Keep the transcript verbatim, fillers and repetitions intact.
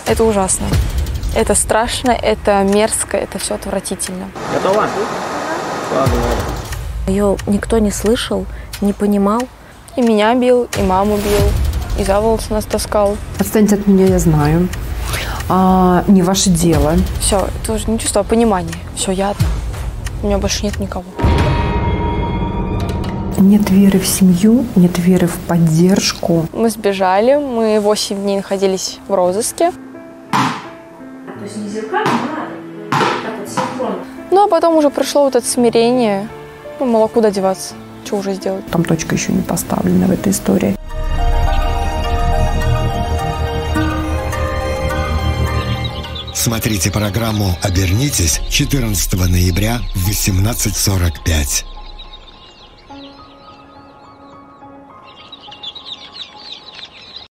Это ужасно. Это страшно, это мерзко, это все отвратительно. Готова? Ее никто не слышал, не понимал. И меня бил, и маму бил, и за волосы нас таскал. Отстаньте от меня, я знаю. А, не ваше дело. Все, это уже не чувство, а понимание. Все, я одна. У меня больше нет никого. Нет веры в семью, нет веры в поддержку. Мы сбежали, мы восемь дней находились в розыске. То есть не зеркально, а так вот синхронно. Ну, а потом уже пришло вот это смирение. Ну, мало куда деваться. Что уже сделать? Там точка еще не поставлена в этой истории. Смотрите программу «Обернитесь» четырнадцатого ноября в восемнадцать сорок пять.